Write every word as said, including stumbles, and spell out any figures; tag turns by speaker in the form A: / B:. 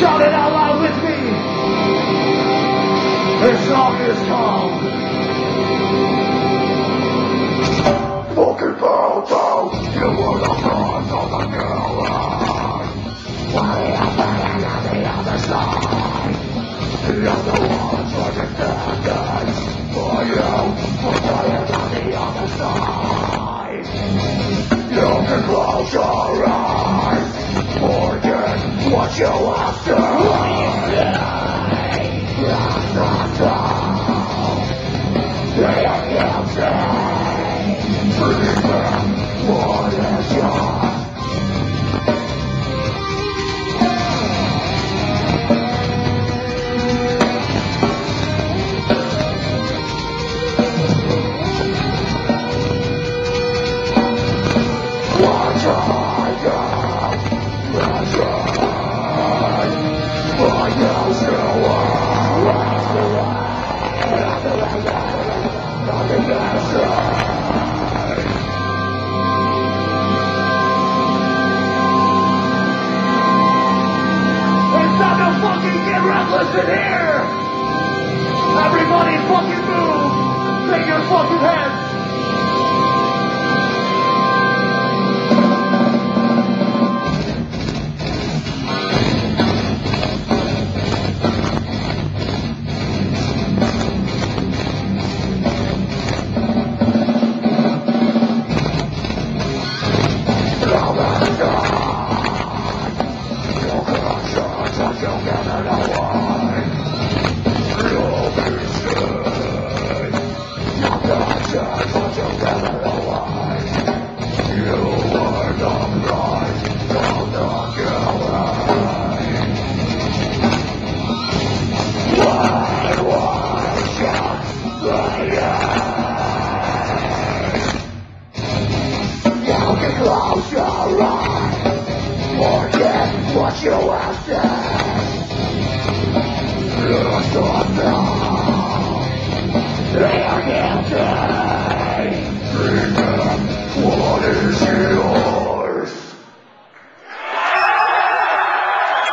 A: Shout it out loud with me. This song is called Fucking Bobo. You were the front of the gala. Way up and on the other side. The other ones are defendants. For you, for dying on the other side. You can close your eyes. Forget what you have done. That's not all. They are guilty. Bring them what is yours. Watch I go. Watch I. I know still are. Nothing else. It's time to fucking get reckless in here! Everybody fucking move! Take your fucking heads! Close your eyes. Forget what you have said. Lost on now. They are guilty.